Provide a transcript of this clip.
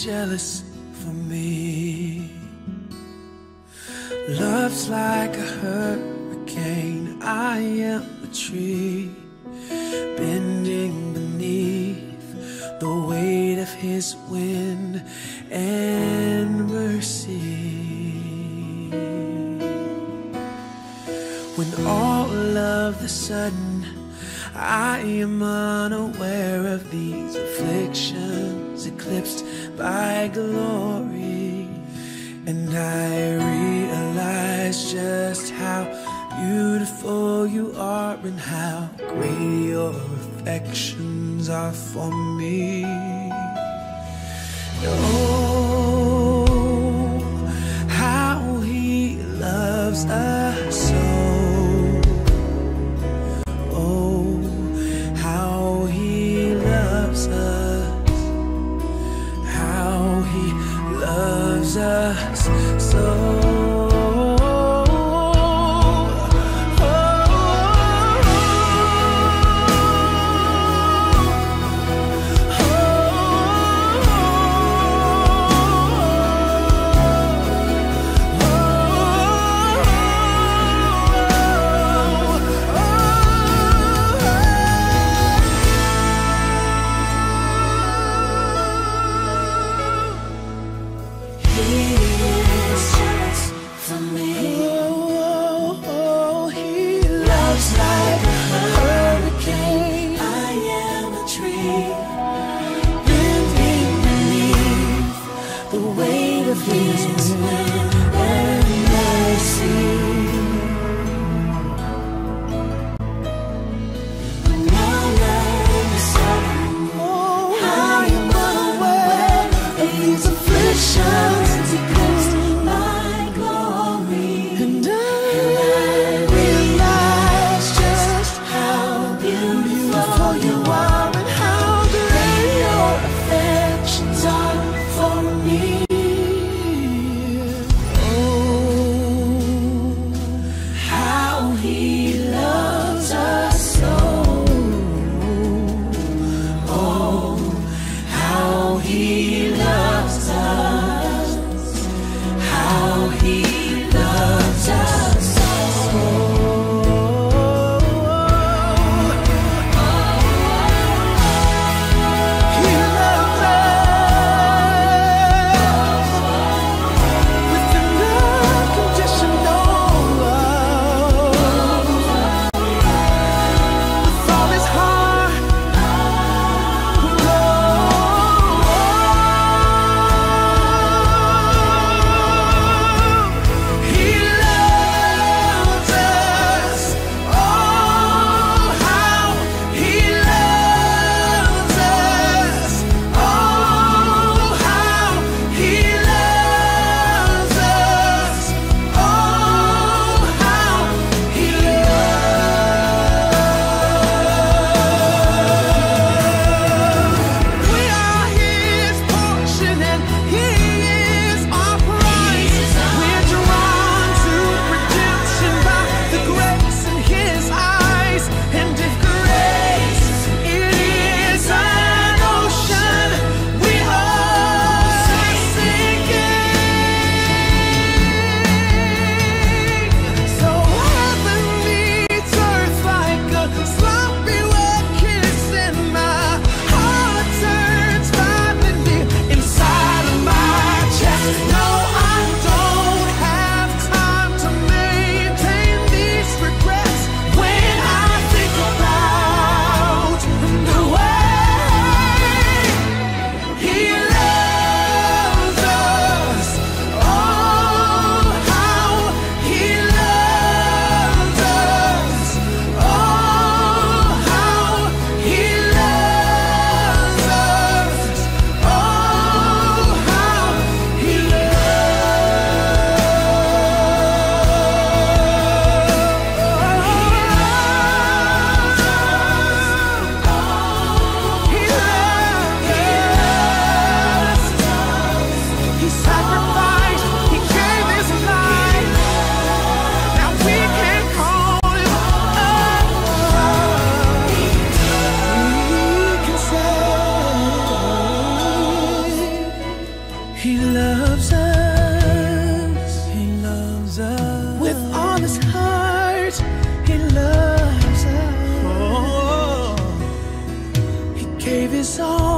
jealous for me. Love's like a hurricane, I am a tree bending beneath the weight of his wind and mercy. When all of a sudden I am unaware of these afflictions eclipsed by glory, and I realize just how beautiful you are and how great your affections are for me. Oh, how he loves us so. Oh, how he loves us. How he loves us so. song.